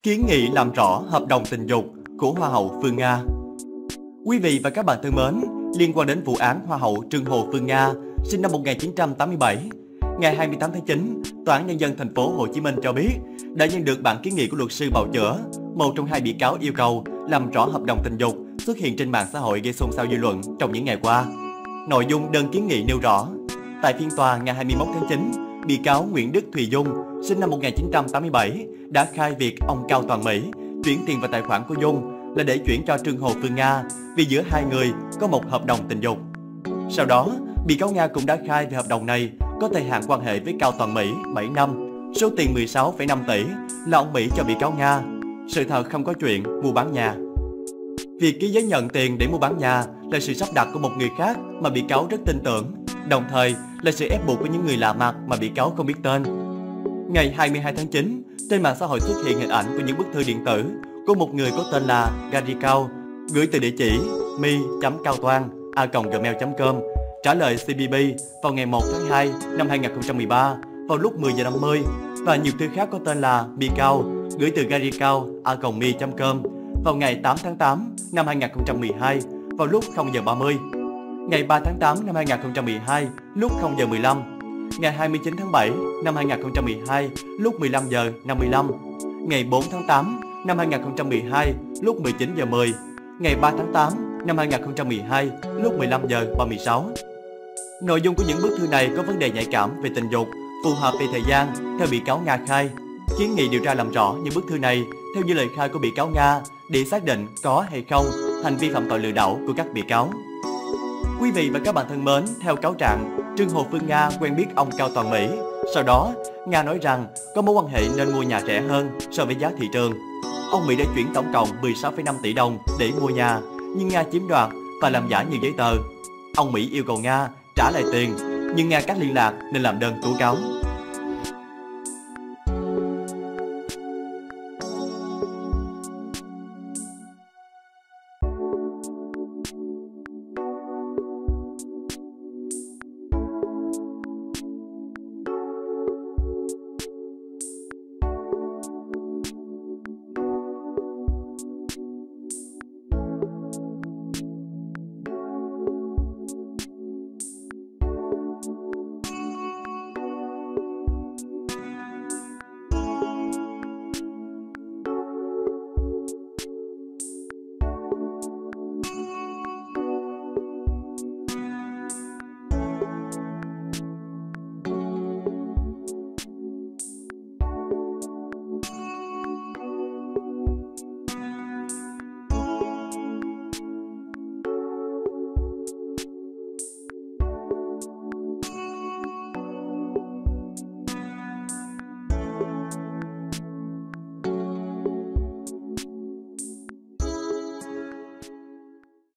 Kiến nghị làm rõ hợp đồng tình dục của Hoa hậu Phương Nga. Quý vị và các bạn thân mến, liên quan đến vụ án Hoa hậu Trương Hồ Phương Nga, sinh năm 1987, ngày 28 tháng 9, Tòa án Nhân dân thành phố Hồ Chí Minh cho biết đã nhận được bản kiến nghị của luật sư bào chữa. Một trong hai bị cáo yêu cầu làm rõ hợp đồng tình dục xuất hiện trên mạng xã hội gây xôn xao dư luận trong những ngày qua. Nội dung đơn kiến nghị nêu rõ, tại phiên tòa ngày 21 tháng 9, bị cáo Nguyễn Đức Thùy Dung, sinh năm 1987, đã khai việc ông Cao Toàn Mỹ chuyển tiền vào tài khoản của Dung là để chuyển cho Trương Hồ Phương Nga vì giữa hai người có một hợp đồng tình dục. Sau đó, bị cáo Nga cũng đã khai về hợp đồng này có thời hạn quan hệ với Cao Toàn Mỹ 7 năm, số tiền 16,5 tỷ là ông Mỹ cho bị cáo Nga. Sự thật không có chuyện mua bán nhà. Việc ký giấy nhận tiền để mua bán nhà là sự sắp đặt của một người khác mà bị cáo rất tin tưởng, đồng thời là sự ép buộc của những người lạ mặt mà bị cáo không biết tên. Ngày 22 tháng 9, trên mạng xã hội xuất hiện hình ảnh của những bức thư điện tử của một người có tên là Gary Cao, gửi từ địa chỉ mi.caotoan@gmail.com, trả lời CBB vào ngày 1 tháng 2 năm 2013 vào lúc 10 giờ 50 và nhiều thư khác có tên là Mi Cao, gửi từ garycao@mi.com vào ngày 8 tháng 8 năm 2012 vào lúc 0 giờ 30, ngày 3 tháng 8 năm 2012 lúc 0 giờ 15, ngày 29 tháng 7 năm 2012 lúc 15 giờ 55, ngày 4 tháng 8 năm 2012 lúc 19 giờ 10, ngày 3 tháng 8 năm 2012 lúc 15 giờ 36. Nội dung của những bức thư này có vấn đề nhạy cảm về tình dục, phù hợp về thời gian theo bị cáo Nga khai. Kiến nghị điều tra làm rõ những bức thư này theo như lời khai của bị cáo Nga để xác định có hay không hành vi phạm tội lừa đảo của các bị cáo. Quý vị và các bạn thân mến, theo cáo trạng, Trương Hồ Phương Nga quen biết ông Cao Toàn Mỹ. Sau đó, Nga nói rằng có mối quan hệ nên mua nhà rẻ hơn so với giá thị trường. Ông Mỹ đã chuyển tổng cộng 16,5 tỷ đồng để mua nhà, nhưng Nga chiếm đoạt và làm giả nhiều giấy tờ. Ông Mỹ yêu cầu Nga trả lại tiền, nhưng Nga cắt liên lạc nên làm đơn tố cáo.